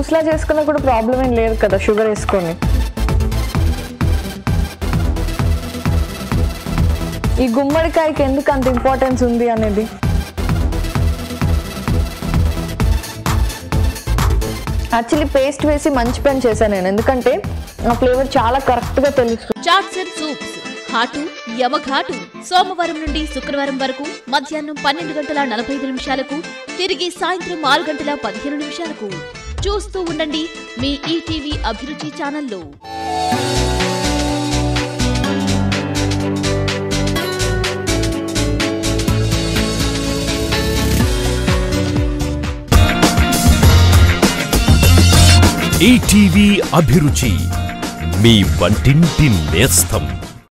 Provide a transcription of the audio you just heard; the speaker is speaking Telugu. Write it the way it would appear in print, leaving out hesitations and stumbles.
జ్యూస్లా చేసుకున్నా కూడా ప్రాబ్లం ఏం లేదు కదా షుగర్ వేసుకొని. ఈ గుమ్మడికాయకి ఎందుకు అంత ఇంపార్టెన్స్ ఉంది అనేది యాక్చువల్లీ పేస్ట్ వేసి మంచి పని చేశాను నేను, ఎందుకంటే ఆ ఫ్లేవర్ చాలా కరెక్ట్గా తెలుస్తుంది. చాట్స్ అండ్ సూప్స్ ఘాటు యమఘాటు సోమవారం నుండి శుక్రవారం వరకు మధ్యాహ్నం 12:45 తిరిగి సాయంత్రం 6:15 చూస్తూ ఉండండి మీ ఈటీవీ అభిరుచి ఛానల్లో. ఈటీవీ అభిరుచి మీ వంటింటి నేస్తం.